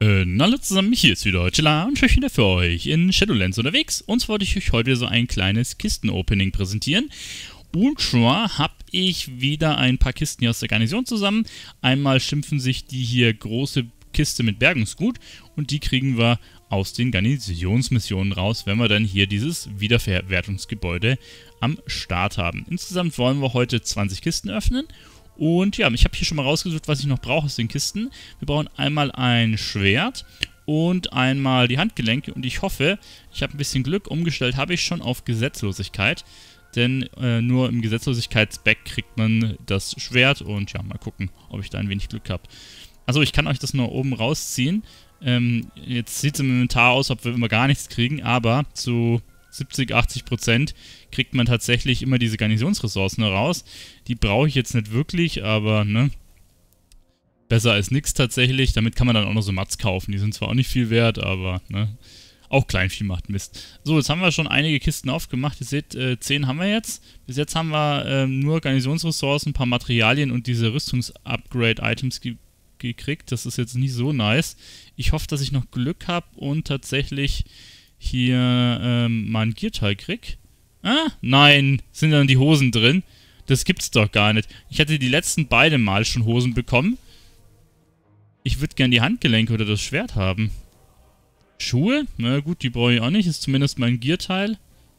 Hallo zusammen, hier ist wieder Tila und ich bin wieder für euch in Shadowlands unterwegs. Und zwar wollte ich euch heute so ein kleines Kisten-Opening präsentieren. Und zwar habe ich wieder ein paar Kisten hier aus der Garnison zusammen. Einmal schimpfen sich die hier große Kiste mit Bergungsgut und die kriegen wir aus den Garnisonsmissionen raus, wenn wir dann hier dieses Wiederverwertungsgebäude am Start haben. Insgesamt wollen wir heute 20 Kisten öffnen. Und ja, ich habe hier schon mal rausgesucht, was ich noch brauche aus den Kisten. Wir brauchen einmal ein Schwert und einmal die Handgelenke. Und ich hoffe, ich habe ein bisschen Glück. Umgestellt habe ich schon auf Gesetzlosigkeit. Denn nur im Gesetzlosigkeitsback kriegt man das Schwert. Und ja, mal gucken, ob ich da ein wenig Glück habe. Also ich kann euch das nur oben rausziehen. Jetzt sieht es im Inventar aus, ob wir immer gar nichts kriegen. Aber zu 70-80% kriegt man tatsächlich immer diese Garnisonsressourcen raus. Die brauche ich jetzt nicht wirklich, aber ne, besser als nichts tatsächlich. Damit kann man dann auch noch so Mats kaufen. Die sind zwar auch nicht viel wert, aber ne, auch Kleinvieh macht Mist. So, jetzt haben wir schon einige Kisten aufgemacht. Ihr seht, 10 haben wir jetzt. Bis jetzt haben wir nur Garnisonsressourcen, ein paar Materialien und diese Rüstungs-Upgrade-Items gekriegt. Das ist jetzt nicht so nice. Ich hoffe, dass ich noch Glück habe und tatsächlich hier mal ein Gearteil krieg. Ah, nein, sind dann die Hosen drin? Das gibt's doch gar nicht. Ich hatte die letzten beiden Mal schon Hosen bekommen. Ich würde gern die Handgelenke oder das Schwert haben. Schuhe? Na gut, die brauche ich auch nicht. Ist zumindest mein Gearteil.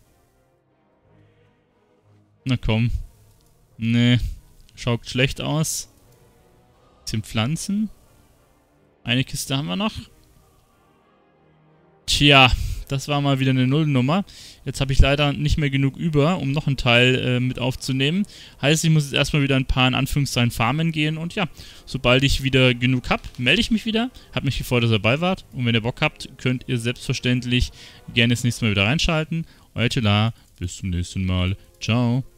Na komm. Nee, schaut schlecht aus. Bisschen Pflanzen. Eine Kiste haben wir noch. Tja, das war mal wieder eine Nullnummer. Jetzt habe ich leider nicht mehr genug über, um noch einen Teil mit aufzunehmen. Heißt, ich muss jetzt erstmal wieder ein paar in Anführungszeichen farmen gehen. Und ja, sobald ich wieder genug habe, melde ich mich wieder. Hat mich gefreut, dass ihr dabei wart. Und wenn ihr Bock habt, könnt ihr selbstverständlich gerne das nächste Mal wieder reinschalten. Euer Tila, bis zum nächsten Mal. Ciao.